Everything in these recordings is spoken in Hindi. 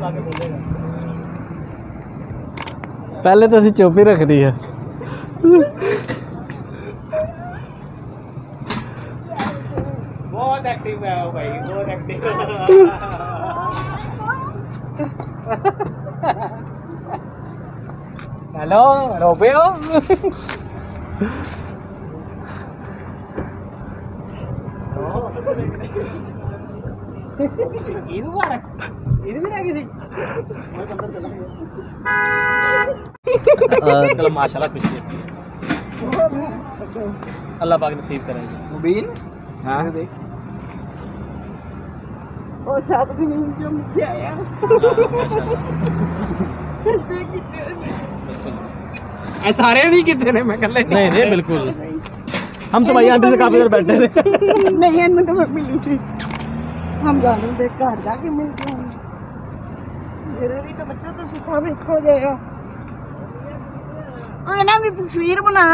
पहले तो असं चुप ही रख दी है। बहुत एक्टिव है भाई, बहुत एक्टिव। हेलो रोबे हो? चलो माशाल्लाह खुशी है, अल्लाह पाक नसीब करेंगे। मुबीन हाँ और साथ में जो मुझे आया सारे नहीं कितने ने मैं कर ले नहीं नहीं बिल्कुल, हम तो भाई आंटी से काफी देर बैठे थे। नहीं मैं तो मिली थी, हम जाने दे घर जाके मिलते हैं। मेरे भी तो बच्चा तो सब एक हो जाएगा। ना भी तस्वीर बना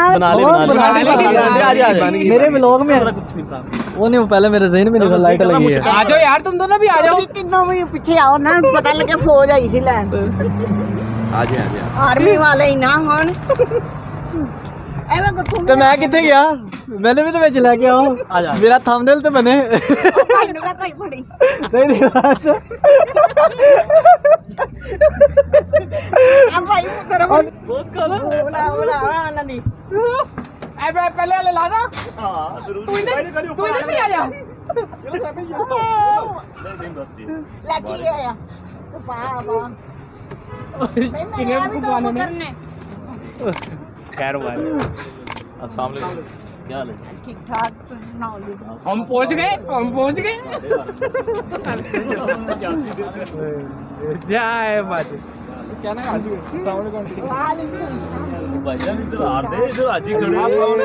मेरे व्लॉग में वो नहीं, वो पहले मेरे ज़हन में नहीं, लाइट लगी है। आ जाओ यार, तुम दोनों भी आ जाओ। तीनों भी पीछे आओ ना, पता लगे फौज आई सी लैंड। आ जाए आर्मी वाले ही ना होन। तो मैं कितने गया, मैंने भी तो बेच लेके आओ, मेरा थंबनेल तो बने। नहीं बहुत खाना पहले वाले ला ना। तू इधर से आ जा। खैर अस्सलाम वालेकुम, क्या हाल है? ठीक ठाक। हम पहुंच गए, हम पहुंच गए। क्या है बात? क्या ना आज अस्सलाम वालेकुम भाईजान, इधर आ दे, इधर आज ही खड़े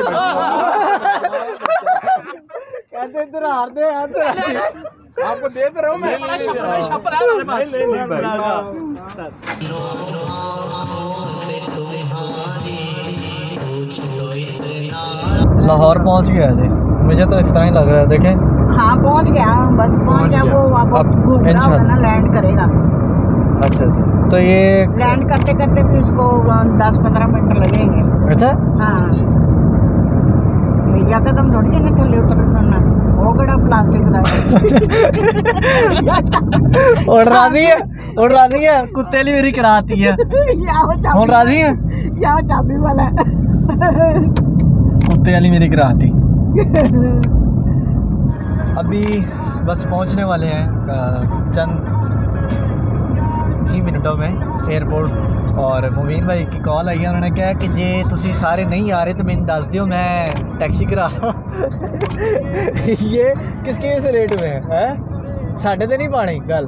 कहते इधर हार दे यार, आपको देख रहा हूं मैं। बड़ा शपर है हमारे पास। नहीं भाई लाहौर पहुंच गया है जी, मुझे तो इस तरह ही लग रहा है। देखें हाँ पहुंच गया, बस पहुंच गया। वो अब घूम रहा होगा ना, लैंड करेगा। अच्छा अच्छा, तो ये लैंड करते करते भी उसको 10-15 मिनट लगेंगे। अच्छा हाँ या कदम थोड़ी जने थले उतरना, वो कड़ा प्लास्टिक का। और राजी है कुत्ते लिए मेरी कराती है। और राजी है या चाबी वाला कुत्ते वाली मेरी कराती। अभी बस पहुंचने वाले हैं चंद ही मिनटों में एयरपोर्ट। और मुबीन भाई की कॉल आई है, उन्होंने कहा कि जे तुसी सारे नहीं आ रहे तो मैंने दस दियो, मैं टैक्सी करा रहा। ये किसकी वजह से लेट हुए हैं? साढ़े तो नहीं पानी गल।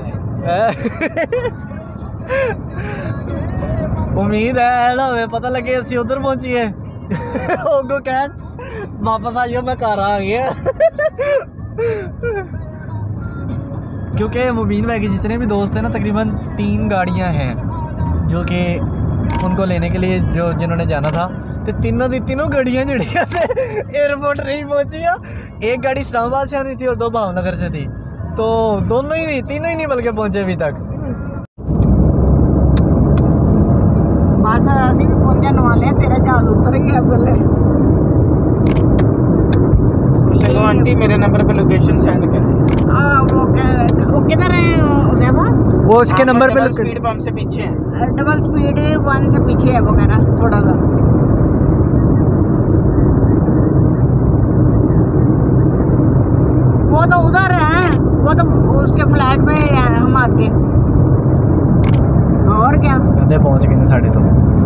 उम्मीद है ना हमें पता लगे असि उधर पहुंचिए। उनको कह वापस आइयो, मैं घर आ गया। क्योंकि मुबीन भाई के जितने भी दोस्त हैं ना, तकरीबन 3 गाड़ियां हैं जो कि उनको लेने के लिए जो जिन्होंने जाना था, तो तीनों गाड़ियां जड़िया एयरपोर्ट नहीं पहुंची। एक गाड़ी इस्लामाबाद से आनी थी और 2 भावनगर से थी, तो दोनों ही नहीं, तीनों ही नहीं बल्कि पहुंचे अभी तक। भी पहुंचने वाले, तेरा जहाज उतर गया बोले। चलो आंटी मेरे नंबर पे लोकेशन सेंड कर। वो किधर है उज़ैफा? वो उसके नंबर पे स्पीड बम से पीछे है, डबल स्पीड 1 से पीछे है वगैरह थोड़ा सा। वो तो उधर है, वो तो उसके फ्लैट में है हम आके। और क्या पहुंच गए ना 2:30।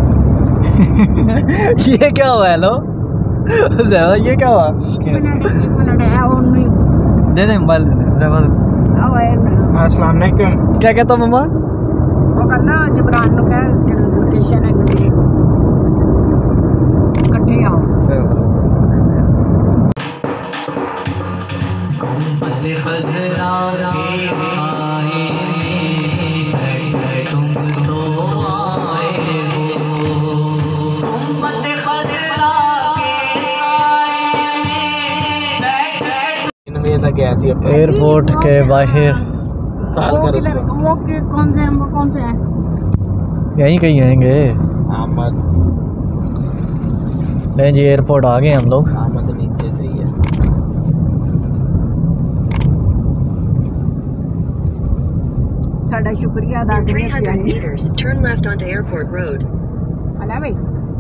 ये क्या हुआ? हेलो ये क्या हुआ? एक मिनट है वो नहीं। दे दे मोबाइल दे दे। अस्सलाम वालेकुम। क्या कहता मम्मा? वो करना जबरान नु कह लोकेशन है नुदी इकट्ठे आओ। एयरपोर्ट के बाहर वो कौन से हैं? यहीं कहीं आएंगे। आमद नहीं जी, एयरपोर्ट आ गए हम लोग। आमद नीचे से ही है। साडा शुक्रिया अदा In करिए 300 meters, turn left onto Airport Road. है भाई।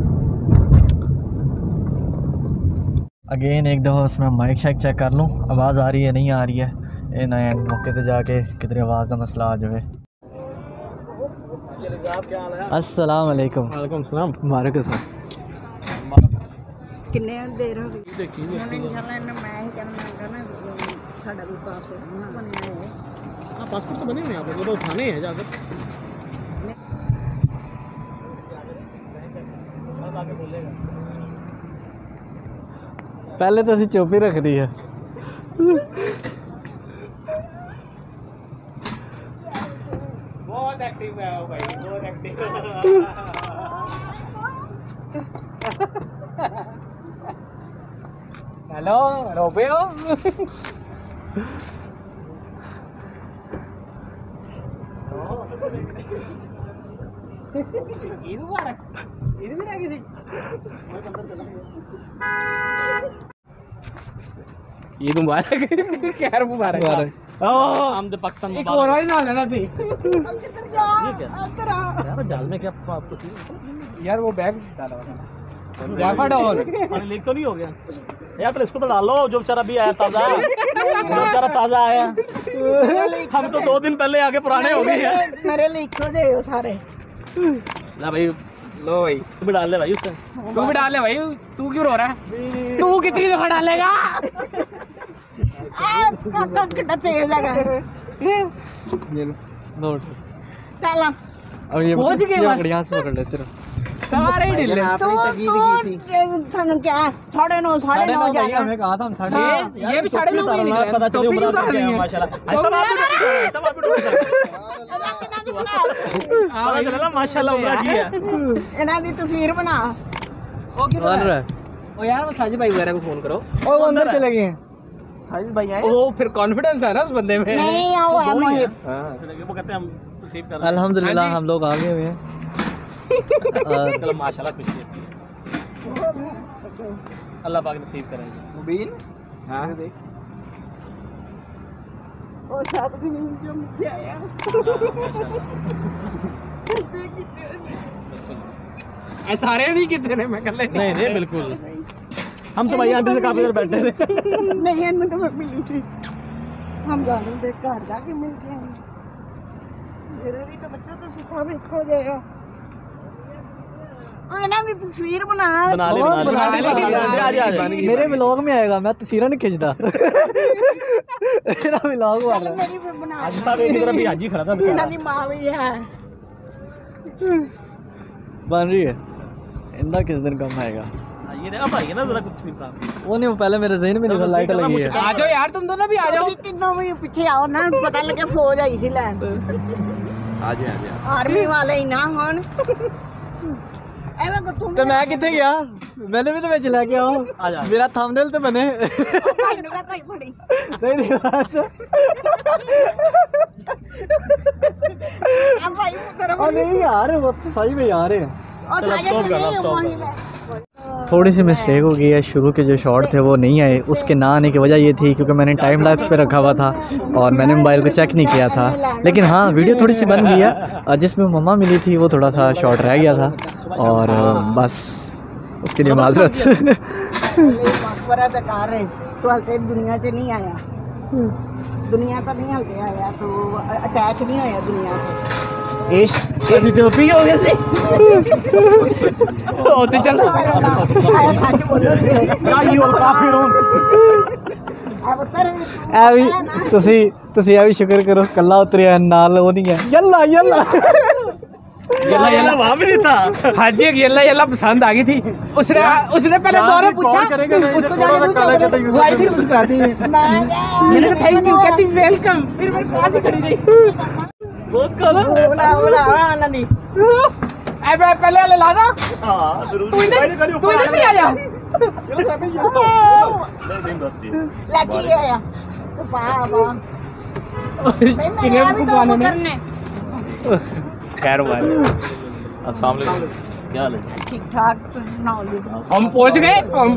अगेन एक दफ़ा उसमें माइक शेक चेक कर लूँ, आवाज़ आ रही है नहीं आ रही है। ये नए मौके पे जाके कितने आवाज़ का मसला आ जाए। अस्सलाम वालेकुम। वालेकुम सलाम। मुबारक हो सर। किन्ने देर हो गई? देखिए मैं ही कहना साडा भी पासपोर्ट ना बनया है। हाँ पासपोर्ट तो बने हुए हैं, वो तो उठाने हैं जाकर। पहले तो असी चुप ही रख दी है। बहुत एक्टिव है भाई, बहुत एक्टिव। हेलो रोपे हो? ईद मुबारक। खैर मुबारक। हम तो पाकिस्तान एक और ही ना लेना थी यार, जाल में क्या आपको यार, वो बैग डाला पानी लीक तो नहीं हो गया यार? तो इसको तो डालो, जो बेचारा भी आया ताजा, जो बेचारा ताजा आया। हम तो 2 दिन पहले आके पुराने हो गए हैं। मेरे लिखो जे हो सारे। ला भाई, लो भाई, तू भी डाल ले भाई उससे। तू भी डाल ले भाई, तू क्यों रो रहा है? तू कितनी दफा डालेगा? कितना तेज है नोट डाला। अब ये पहुंच गए बस। यहाँ से पकड़ ले सिर्फ, सारे ही ढीले। थानू क्या 9:30 9:30 जाएगा। हमें कहा था हम ये भी 9:30 बजे निकले। पता चले उम्र आ गया माशाल्लाह। ऐसा बात पता चला ना माशाल्लाह उम्र की है। इन्हां दी तस्वीर बना। ओ यार वो साजिद भाई वगैरह को फोन करो। वो अंदर चले गए हैं। साजिद भाई आए, वो फिर कॉन्फिडेंस है ना उस बंदे में। नहीं आओ है मोहिब। वो कहते हैं हम रिसीव कर अल्हम्दुलिल्लाह हम लोग आ गए हुए हैं। चलो माशाल्लाह खुशी है। अल्लाह पाक नसीब करेंगे। मुबीन हां देख ओ साहब से जो क्या आया। सारे नहीं कितने ने मैं कर ले। नहीं नहीं बिल्कुल, हम तो भाई आंटी से काफी देर बैठे थे। नहीं इनमें तो मैं मिली थी। हम जाने दे घर जाके मिल गए हैं। मेरे भी तो बच्चा तो सब एक हो जाएगा। और इन्हां दी तस्वीर बना बना ले मेरे व्लॉग में आएगा, मैं तस्वीरें नहीं खींचता। मेरा व्लॉग वाला मेरी भी बना। आज साहब एक तरफ भी हाजी खड़ा था बेचारा। इन्हां दी मां भी है। बन रही है, इंदा किस दिन कम आएगा? ये देखा भाई ना जरा कुछ तस्वीर साहब। वो नहीं, वो पहले मेरे ज़हन में नहीं था, लाइट लगी है। आ जाओ यार, तुम दोनों भी आ जाओ। तीनों भी पीछे आओ ना, पता लगे फौज आई सी लैन। आ जाओ आर्मी वाले ही ना होन। एवें को तुम तो मैं कितने गया? मैंने भी तो मैं चला गया हूँ। आ जा। मेरा थंबनेल तो बने। भाई नुका कोई पड़ी। नहीं अब भाई तेरा नहीं यार, वो तो सही में यार है। और साजे तो नहीं वही है। थोड़ी सी मिस्टेक हो गई है, शुरू के जो शॉट थे वो नहीं आए। उसके ना आने की वजह ये थी क्योंकि मैंने टाइम लैप्स पे रखा हुआ था और मैंने मोबाइल पे चेक नहीं किया था। लेकिन हाँ, वीडियो थोड़ी सी बन गई है। जिसमें मम्मा मिली थी वो थोड़ा सा शॉट रह गया था और बस उसके लिए माजरत। मकबरा दकार है तो हल्के दुनिया से नहीं आया। दुनिया तो नहीं हल्के आया, तो अटैच नहीं होया दुनिया से। टोपी हो गया सी होते चल सच बोलो ਤੁਸੀਂ ਇਹ ਵੀ ਸ਼ੁਕਰ ਕਰੋ ਕੱਲਾ ਉਤਰਿਆ ਨਾਲ ਉਹ ਨਹੀਂ ਹੈ। ਯੱਲਾ ਯੱਲਾ येला येला वहाँ भी नहीं था। हाजी एक येला येला पसंद आ गई थी। उसने पहले दौरे पूछा, उसको जाके वाइफ भी मुस्कुराती है। मैंने कहा थैंक यू, कहती वेलकम, फिर मेरे पास ही खड़ी रही। बहुत काला बोला आनंदी अब पहले ले लाना। हाँ जरूर। तू इधर से आ जा। लगी आया तो बा किन्हें को गाने में खैर वाले अस्सलाम वालेकुम, क्या हाल है? ठीक ठाक सुनाओ जी। हम पहुंच गए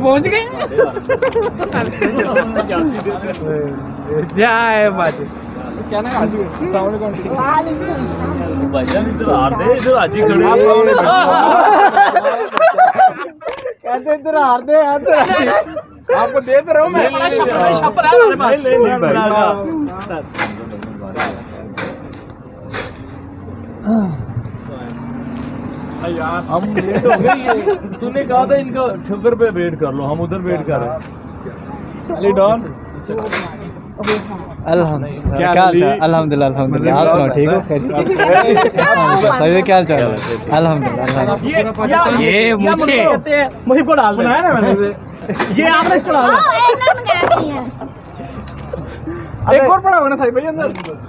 क्या है बात क्या ना सामने कौन भाईजान इधर आ दे, इधर आज ही खड़े कहते इधर हार दे आपको देख रहा हूँ मैं नहीं, नहीं, छपर है नहीं, नहीं, नहीं, भाई। यार हम लेट हो गए। ये तूने कहा था इनका शुगर पे वेट कर लो, हम उधर वेट कर रहे हैं। अली डॉन अल्हम्दुलिल्लाह क्या हाल चाल? अल्हम्दुलिल्लाह अल्हम्दुलिल्लाह। आप सुनाओ ठीक हो? सही क्या हाल चाल? अल्हम्दुलिल्लाह। ये मुझे मुझे को डाल बनाया ना मैंने ये आपने इसको डाल एक और पड़ा हुआ ना साहिब भाई अंदर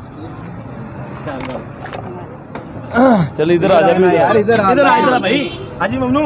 चल इधर आ जा यार इधर आ भाई। हाजी ममनू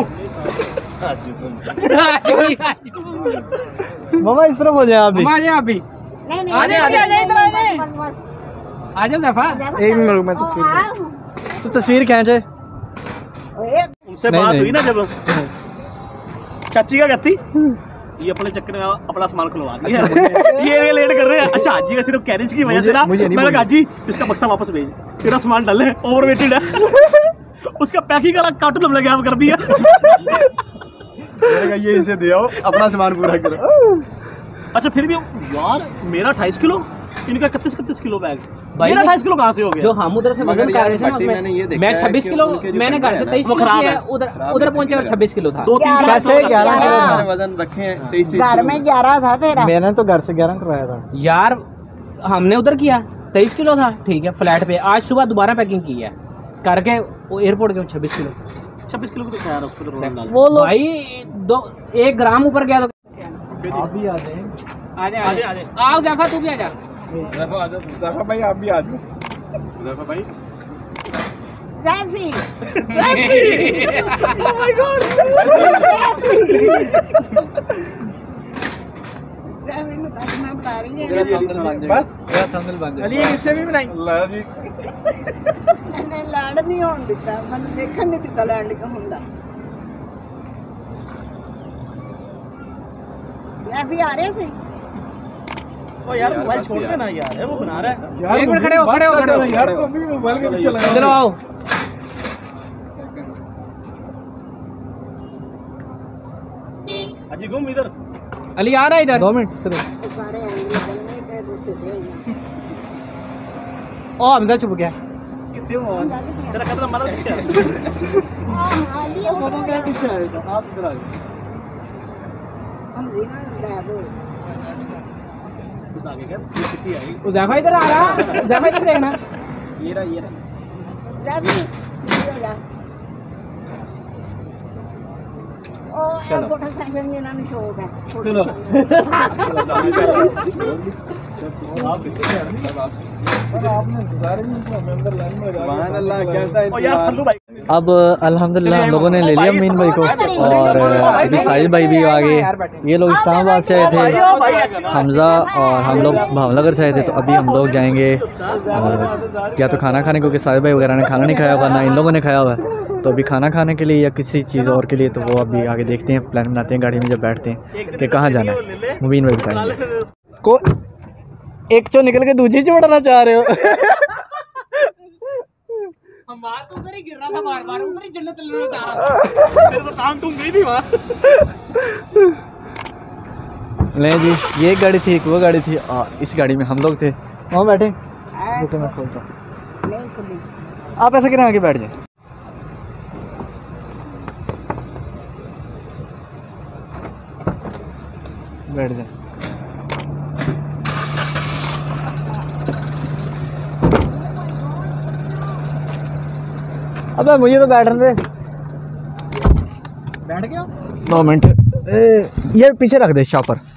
मामा इस तरफ हो जाए आप भी। आप भी नहीं आ जाओ इधर आ जाओ जफा एक मिनट रुक, मैं तो तस्वीर खींचे। उनसे नहीं, बात नहीं। हुई ना जब चाची का कहती ये अपने चक्कर में अपना सामान खुलवा दिया ये लेट कर रहे हैं। अच्छा हाजी का सिर्फ कैरेज की वजह से ना मैंने कहा हाजी इसका बक्सा वापस भेज, तेरा सामान डाले ओवरवेटेड है उसका पैकिंग का कार्टून हमने गैप कर दिया। मैंने कहा ये इसे दे आओ, अपना सामान पूरा करो। अच्छा फिर भी यार मेरा 28 किलो, इनका 31 किलो बैग। भाई मेरा 28 किलो कहाँ से हो गया? जो हम उधर से वजन कर रहे थे ना, मैं 26 किलो, मैंने घर से 23 किलो किया, उधर पहुंचे और 26 किलो था। 2-3 कैसे 11 वजन रखे हैं घर में 11 था तेरा। मैंने तो घर से 11 करवाया था। यार हमने उधर किया 23 किलो था, ठीक है फ्लैट पे। आज सुबह दोबारा पैकिंग की है करके वो एयरपोर्ट के 26 किलो 26 किलो को तो खैर उस पर तो रोल डाल। वो लोग भाई 1 ग्राम ऊपर गया तो आप भी आते हैं। आजा आओ जैफा तू भी आजा। जफा भाई आप भी आ जाओ। जफा भाई रैफी बस अली इससे भी बनाई। ला जी लैंड नहीं होने दिता, मैंने देखने नहीं दिता लैंड का हुंदा। रैफी आ रहे थे। ओ यार मोबाइल छोड़ दे ना यार, वो बना रहा है। एक मिनट खड़े हो यार तो भी मोबाइल के पीछे लगा। चलो आओ। अजी घूम इधर। अली आ रहा है इधर। 2 मिनट सिर्फ। सारे एंगल बनने के दूसरे थे। ओ हमजा चुप गया। तेरा कदम मदद पीछे है। पीछे आएगा आप इधर आ जाओ। हम जीना लैब खुद आगे क्या सिटी आई। जैफा इधर आ रहा, जैफा इधर देखना। ये रहा रैफी सीधी हो जा। ओ फोटो सेशन देना नहीं शौक है। चलो ओ यार सल्लू भाई अब अल्हम्दुलिल्लाह हम लोगों ने ले लिया मीन भाई को, और अभी साहिल भाई भी आ गए। ये लोग इस्लामाबाद से आए थे, हमजा और हम लोग भावनगर से आए थे। तो अभी हम लोग जाएंगे या तो खाना खाने, क्योंकि साहिल भाई वगैरह ने खाना नहीं खाया हुआ, ना इन लोगों ने खाया हुआ है। तो अभी खाना खाने के लिए या किसी चीज़ और के लिए, तो वो अभी आगे देखते हैं, प्लान बनाते हैं गाड़ी में जब बैठते हैं कि कहाँ जाना है। मुबीन भाई बताएंगे। को एक चो निकल के दूसरी चो उड़ना चाह रहे हो? हम बात तो उधर ही गिर रहा था, बार-बार उधर ही जन्नत लेना चाह रहा था। तेरे तो टांग टूट गई थी वहाँ। नहीं जी, ये गाड़ी थी, वो गाड़ी थी, और इस गाड़ी में हम लोग थे। वहाँ बैठे, रुको मैं खोलता हूँ। नहीं खुली। आप ऐसा करें आगे बैठ जाए। बैठ जाए। अबे मुझे तो बैठने दे। बैठ गया 2 मिनट ये पीछे रख दे शॉपर।